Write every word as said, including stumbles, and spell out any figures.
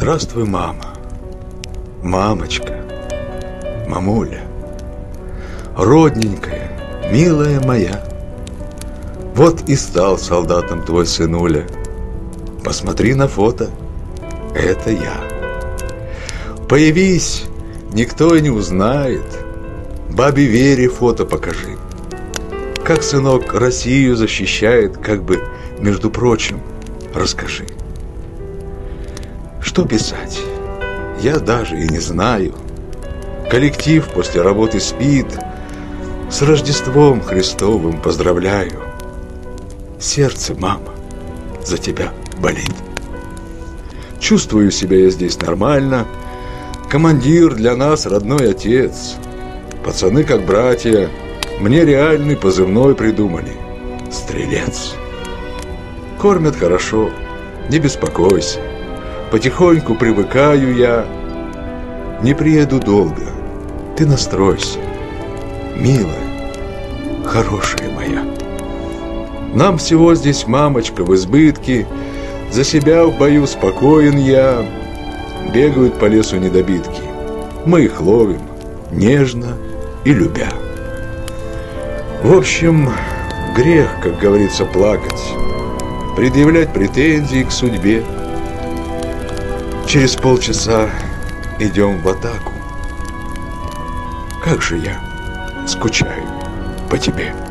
Здравствуй, мама, мамочка, мамуля, родненькая, милая моя. Вот и стал солдатом твой сынуля. Посмотри на фото, это я. Появись, никто и не узнает. Бабе Вере фото покажи. Как сынок Россию защищает, как бы, между прочим, расскажи. Что писать? Я даже и не знаю. Коллектив после работы спит. С Рождеством Христовым поздравляю. Сердце, мама, за тебя болит. Чувствую себя я здесь нормально. Командир для нас родной отец. Пацаны как братья. Мне реальный позывной придумали. Стрелец. Кормят хорошо, не беспокойся. Потихоньку привыкаю я. Не приеду долго. Ты настройся. Милая, хорошая моя. Нам всего здесь, мамочка, в избытке. За себя в бою спокоен я. Бегают по лесу недобитки. Мы их ловим, нежно и любя. В общем, грех, как говорится, плакать, предъявлять претензии к судьбе. Через полчаса идем в атаку. Как же я скучаю по тебе.